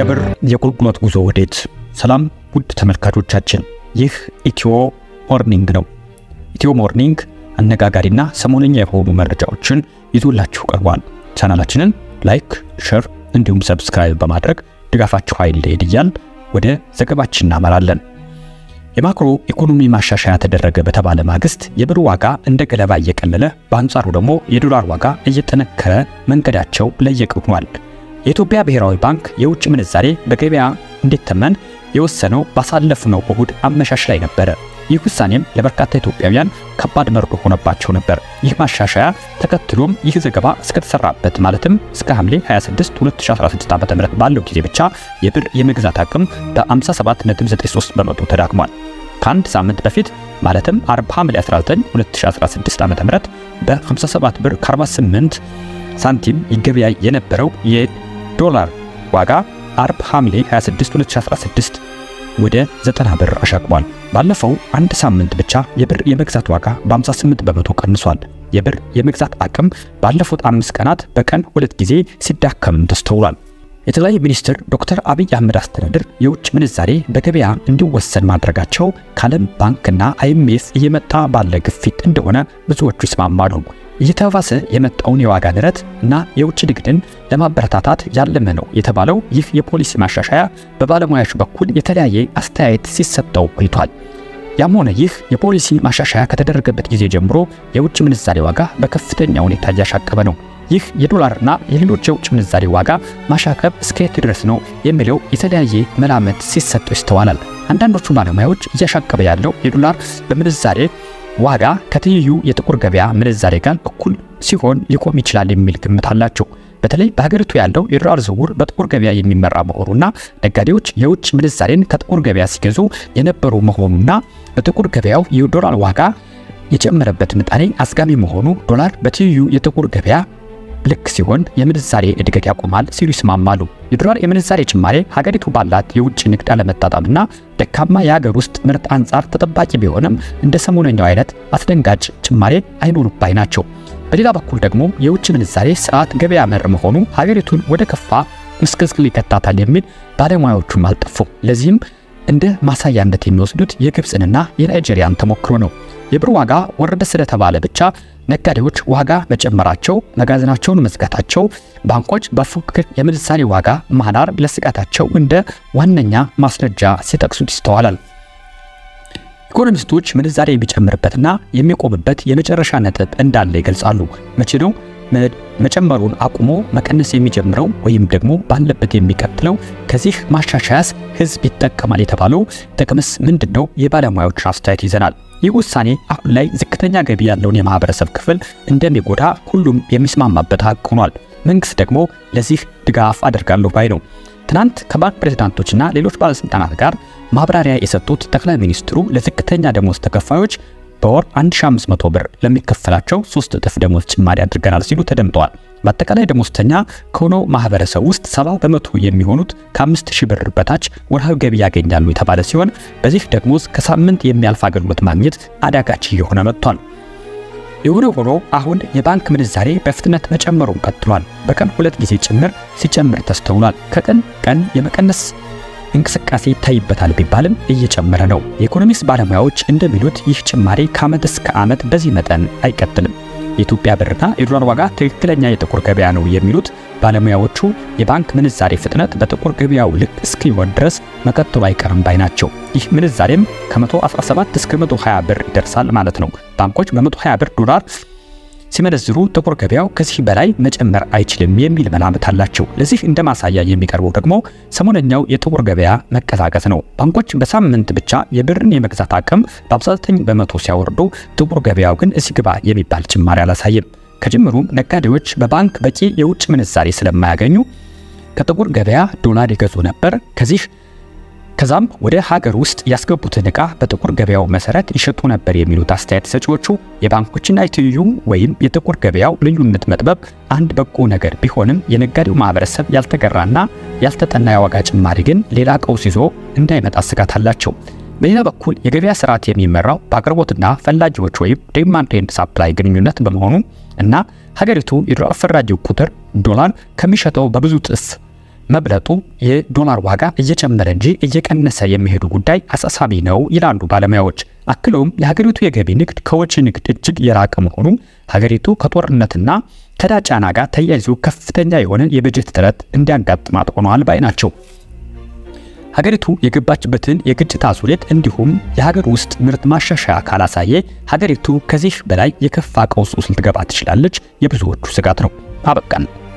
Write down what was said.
ብር የቁልቁለት ጉዞ ወዴት? ሰላም ውድ ተመልካቾቻችን፣ ይህ ኢትዮ ሞርኒንግ ነው። ኢትዮ ሞርኒንግ አነጋጋሪና ሰሞነኛ የሆኑ መረጃዎችን ይዞላችሁ ቀርቧል። ቻናላችንን ላይክ፣ ሼር እንዲሁም ሰብስክራይብ በማድረግ ድጋፋችሁ አይለየን እያልን ወደ ዘገባችን እናመራለን። የማክሮ ኢኮኖሚ ማሻሻያ ተደረገ በተባለ ማግስት የብር ዋጋ እንደ ገለባ እየቀለለ በአንጻሩ ደግሞ የዶላር ዋጋ እየተነከረ መንገዳቸው ለየቅል ሆኗል። የኢትዮጵያ ብሔራዊ ባንክ የውጭ ምንዛሬ በገበያ እንዲተመን የወሰነው ባሳለፍነው እሁድ አመሻሽ ላይ ነበር። ይህ ውሳኔም ለበርካታ ኢትዮጵያውያን ከባድ መርዶ ሆነባቸው ነበር። ይህ ማሻሻያ ተከትሎም ይህ ዘገባ እስከተሰራበት ማለትም እስከ ሐምሌ 26 2016 ዓ.ም ባለው ጊዜ ብቻ የብር የመግዛት አቅም በ57.93 በመቶ ተዳክሟል። ከአንድ ሳምንት በፊት ማለትም አርብ ሐምሌ 19 2016 ዓ.ም በ57 ብር 48 ሳንቲም ይገበያይ የነበረው የዶላር ዋጋ አርብ ሐምሌ 26 2016 ወደ 90 ብር አሻቅቧል። ባለፈው አንድ ሳምንት ብቻ የብር የመግዛት ዋጋ በ58 በመቶ ቀንሷል። የብር የመግዛት አቅም ባለፉት 5 ቀናት በቀን 2 ጊዜ ሲዳከም ተስተውሏል። የጠቅላይ ሚኒስትር ዶክተር አብይ አህመድ አስተዳደር የውጭ ምንዛሬ በገበያ እንዲወሰን ማድረጋቸው ከዓለም ባንክና አይኤምኤፍ እየመጣ ባለ ግፊት እንደሆነ ብዙዎቹ ይስማማሉ። እየተባባሰ የመጣውን የዋጋ ንረት እና የውጭ ንግድን ለማበረታታት ያለመ ነው የተባለው ይህ የፖሊሲ ማሻሻያ በባለሙያዎች በኩል የተለያየ አስተያየት ሲሰጠው ቆይቷል። ያም ሆነ ይህ የፖሊሲ ማሻሻያ ከተደረገበት ጊዜ ጀምሮ የውጭ ምንዛሬ ዋጋ በከፍተኛ ሁኔታ እያሻቀበ ነው። ይህ የዶላርና የሌሎች የውጭ ምንዛሬ ዋጋ ማሻቀብ እስከየት ድረስ ነው የሚለው የተለያየ መላምት ሲሰጠው ይስተዋላል። አንዳንዶቹ ባለሙያዎች እያሻቀበ ያለው የዶላር በምንዛሬ ዋጋ ከትይዩ የጥቁር ገበያ ምንዛሬ ጋር እኩል ሲሆን ሊቆም ይችላል የሚል ግምት አላቸው። በተለይ በሀገሪቱ ያለው የዶላር ዝውውር በጥቁር ገበያ የሚመራ መሆኑና ነጋዴዎች የውጭ ምንዛሬን ከጥቁር ገበያ ሲገዙ የነበሩ መሆኑና በጥቁር ገበያው የዶላር ዋጋ የጨመረበት ምጣኔ አስጋሚ መሆኑ ዶላር በትይዩ የጥቁር ገበያ ልክ ሲሆን የምንዛሬ እድገት ያቆማል ሲሉ ይስማማሉ። የዶላር የምንዛሬ ጭማሬ ሀገሪቱ ባላት የውጭ ንግድ አለመጣጣምና ደካማ የሀገር ውስጥ ምርት አንጻር ተጠባቂ ቢሆንም እንደ ሰሞነኛው አይነት አስደንጋጭ ጭማሬ አይኖርም ባይ ናቸው። በሌላ በኩል ደግሞ የውጭ ምንዛሬ ስርዓት ገበያ መር መሆኑ ሀገሪቱን ወደ ከፋ ምስቅልቅል ይከታታል የሚል ባለሙያዎቹም አልጠፉም። ለዚህም እንደ ማሳያነት የሚወስዱት የግብፅንና የናይጄሪያን ተሞክሮ ነው። የብር ዋጋ ወረደ ስለተባለ ብቻ ነጋዴዎች ዋጋ መጨመራቸው፣ መጋዘናቸውን መዝጋታቸው፣ ባንኮች በፉክክር የምንዛሬ ዋጋ ማናር ለስጋታቸው እንደ ዋነኛ ማስረጃ ሲጠቅሱት ይስተዋላል። ኢኮኖሚስቶች ምንዛሬ የሚጨምርበትና የሚቆምበት የመጨረሻ ነጥብ እንዳለ ይገልጻሉ። መቼ ነው መጨመሩን አቁሞ መቀነስ የሚጀምረው ወይም ደግሞ ባለበት የሚቀጥለው? ከዚህ ማሻሻያስ ህዝብ ይጠቀማል የተባለው ጥቅምስ ምንድነው? የባለሙያዎች አስተያየት ይዘናል። ይህ ውሳኔ አሁን ላይ ዝቅተኛ ገቢ ያለውን የማህበረሰብ ክፍል እንደሚጎዳ ሁሉም የሚስማማበት ሀቅ ሆኗል። መንግስት ደግሞ ለዚህ ድጋፍ አደርጋለሁ ባይ ነው። ትናንት ከባንክ ፕሬዝዳንቶችና ሌሎች ባለስልጣናት ጋር ማብራሪያ የሰጡት ጠቅላይ ሚኒስትሩ ለዝቅተኛ ደሞዝ ተከፋዮች በወር 1500 ብር ለሚከፈላቸው 3 እጥፍ ደሞዝ ጭማሪ አድርገናል ሲሉ ተደምጠዋል። በአጠቃላይ ደሞዝተኛ ከሆነው ማህበረሰብ ውስጥ 70% የሚሆኑት ከ5000 ብር በታች ወርሃዊ ገቢ ያገኛሉ የተባለ ሲሆን በዚህ ደሞዝ ከሳምንት የሚያልፍ አገልግሎት ማግኘት አዳጋች እየሆነ መጥቷል። የሆነ ሆኖ አሁን የባንክ ምንዛሬ በፍጥነት መጨመሩን ቀጥሏል። በቀን 2 ጊዜ ሲጨምር ተስተውሏል። ከቀን ቀን የመቀነስ እንቅስቃሴ ይታይበታል ቢባልም እየጨመረ ነው። የኢኮኖሚክስ ባለሙያዎች እንደሚሉት ይህ ጭማሪ ከዓመት እስከ ዓመት በዚህ መጠን አይቀጥልም። የኢትዮጵያ ብርና የዶላር ዋጋ ትክክለኛ የጥቁር ገበያ ነው የሚሉት ባለሙያዎቹ የባንክ ምንዛሬ ፍጥነት በጥቁር ገበያው ልክ እስኪሆን ድረስ መቀጠሉ አይቀርም ባይ ናቸው። ይህ ምንዛሬም ከ117 እስከ 120 ብር ይደርሳል ማለት ነው። ባንኮች በ120 ብር ዶላር ሲመነዝሩ ጥቁር ገበያው ከዚህ በላይ መጨመር አይችልም የሚል መላምት አላቸው። ለዚህ እንደ ማሳያ የሚቀርበው ደግሞ ሰሞነኛው የጥቁር ገበያ መቀዛቀዝ ነው። ባንኮች በሳምንት ብቻ የብርን የመግዛት አቅም በ59 በመቶ ሲያወርዱ ጥቁር ገበያው ግን እዚህ ግባ የሚባል ጭማሪ አላሳየም። ከጅምሩም ነጋዴዎች በባንክ በቂ የውጭ ምንዛሬ ስለማያገኙ ከጥቁር ገበያ ዶላር ይገዙ ነበር። ከዛም ወደ ሀገር ውስጥ ያስገቡትን ዕቃ በጥቁር ገበያው መሰረት ይሸጡ ነበር የሚሉት አስተያየት ሰጪዎቹ የባንኮችና የትይዩ ወይም የጥቁር ገበያው ልዩነት መጥበብ አንድ በጎ ነገር ቢሆንም የነጋዴው ማህበረሰብ ያልተገራና ያልተጠና የዋጋ ጭማሪ ግን ሌላ ቀውስ ይዞ እንዳይመጣ ስጋት አላቸው። በሌላ በኩል የገበያ ስርዓት የሚመራው በአቅርቦትና ፈላጊዎች ወይም ዲማንድ ኤንድ ሳፕላይ ግንኙነት በመሆኑ እና ሀገሪቱ የዶላር ፈላጊው ቁጥር ዶላር ከሚሸጠው በብዙ ጥፍ መብለጡ የዶላር ዋጋ እየጨመረ እንጂ እየቀነሰ የሚሄዱ ጉዳይ አሳሳቢ ነው ይላሉ ባለሙያዎች። አክለውም የሀገሪቱ የገቢ ንግድ ከወጪ ንግድ እጅግ የራቀ መሆኑ ሀገሪቱ ከጦርነትና ከዕዳ ጫና ጋር ተያይዞ ከፍተኛ የሆነ የበጀት እጥረት እንዲያጋጥማት ሆኗል ባይ ናቸው። ሀገሪቱ የገባችበትን የግጭት አዙሪት እንዲሁም የሀገር ውስጥ ምርት ማሻሻያ ካላሳየ ሀገሪቱ ከዚህ በላይ የከፋ ቀውስ ውስጥ ልትገባ ትችላለች የብዙዎቹ ስጋት ነው። አበቃን።